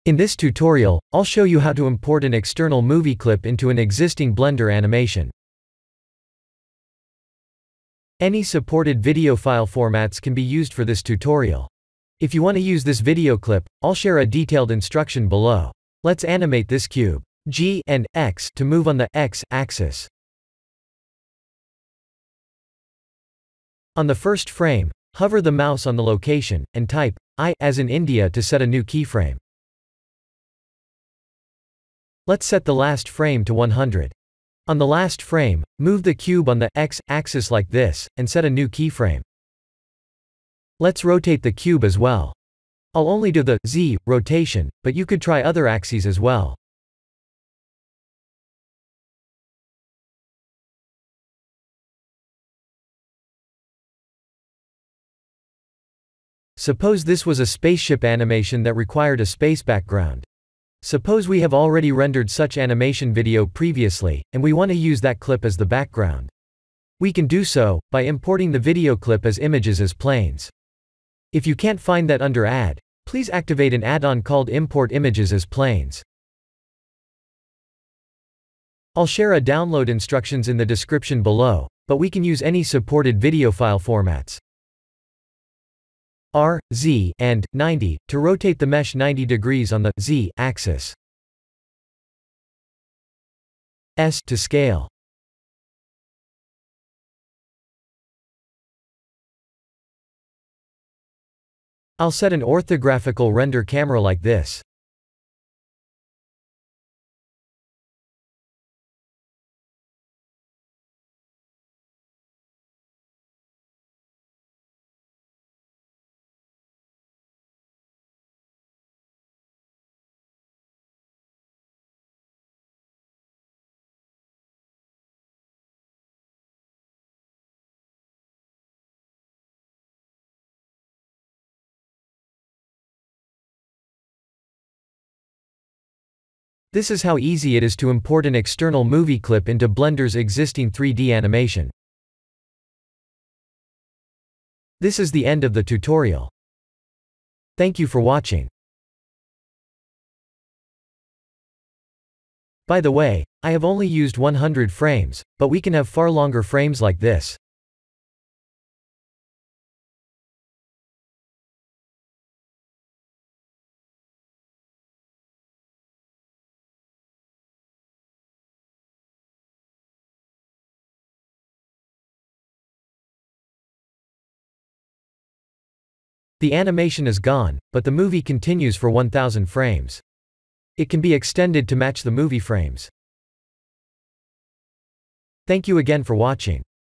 In this tutorial, I'll show you how to import an external movie clip into an existing Blender animation. Any supported video file formats can be used for this tutorial. If you want to use this video clip, I'll share a detailed instruction below. Let's animate this cube G and X to move on the X axis. On the first frame, hover the mouse on the location, and type I as in India to set a new keyframe. Let's set the last frame to 100. On the last frame, move the cube on the X-axis like this, and set a new keyframe. Let's rotate the cube as well. I'll only do the Z rotation, but you could try other axes as well. Suppose this was a spaceship animation that required a space background. Suppose we have already rendered such animation video previously, and we want to use that clip as the background. We can do so by importing the video clip as images as planes. If you can't find that under Add, please activate an add-on called Import Images as Planes. I'll share a download instructions in the description below, but we can use any supported video file formats. R, Z, and 90 to rotate the mesh 90 degrees on the Z axis. S to scale. I'll set an orthographical render camera like this. This is how easy it is to import an external movie clip into Blender's existing 3D animation. This is the end of the tutorial. Thank you for watching. By the way, I have only used 100 frames, but we can have far longer frames like this. The animation is gone, but the movie continues for 1000 frames. It can be extended to match the movie frames. Thank you again for watching.